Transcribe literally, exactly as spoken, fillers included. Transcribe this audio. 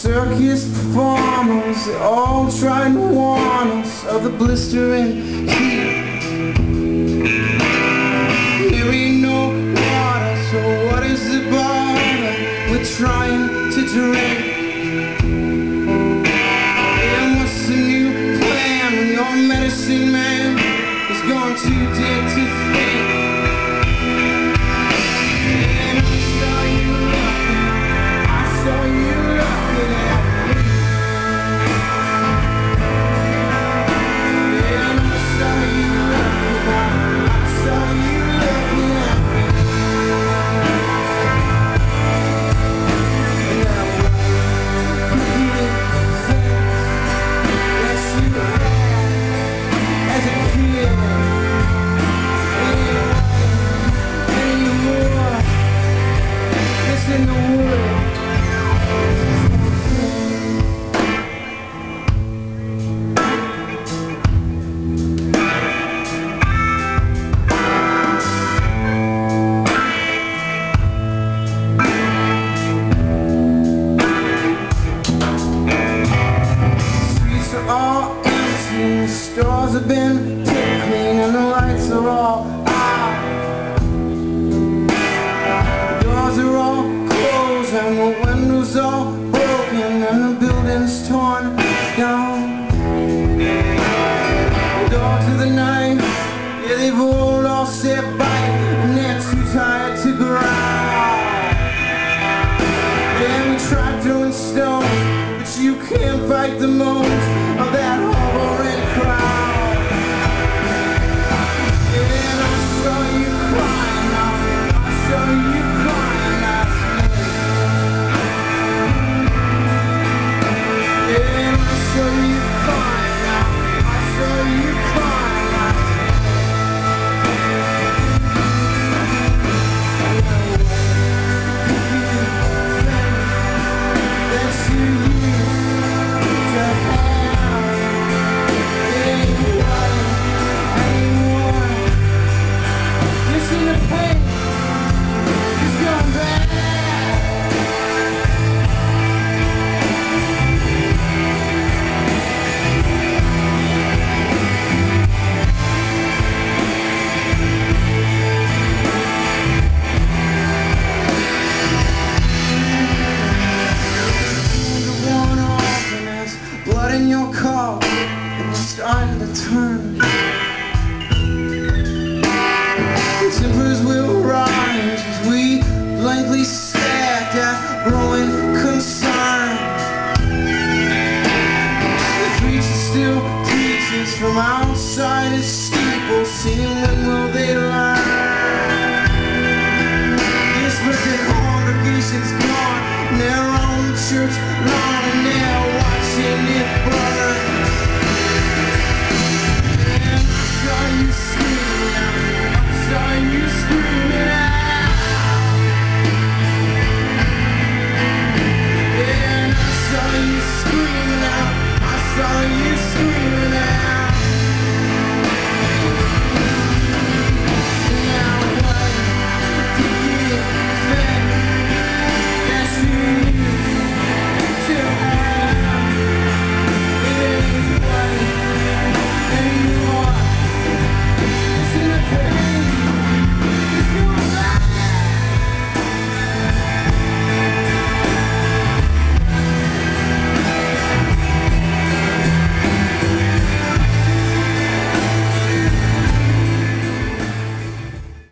circus performers, they all trying to warn us of the blistering heat. Here ain't no water, so what is the bother we're trying to drink? And what's the new plan when your medicine man is gone too dead to think? And I saw you looking, I saw you looking at me. And I saw you looking, I, I saw you looking at me. And I won't forget things that you had as a kid. Anymore, it's in the wood. Streets are all empty, and the stores have been kept clean, and the lights are all out. The doors are all closed, and the windows all broken, and the building's torn down. The dogs of the night, yeah, they've all lost their bite, and they're too tired to growl. And we tried throwing stones, but you can't fight the moans of that hovering crowd. And I saw you crying out, I saw you crying last night. And I saw you crying out, I saw you crying last night. That you used to have ain't right anymore. Listen to pain, it's gone bad. The one off and there's blood in your car, and it's starting to turn. The tempers will rise as we blankly stare at that growing concern. The creature still teaches from outside his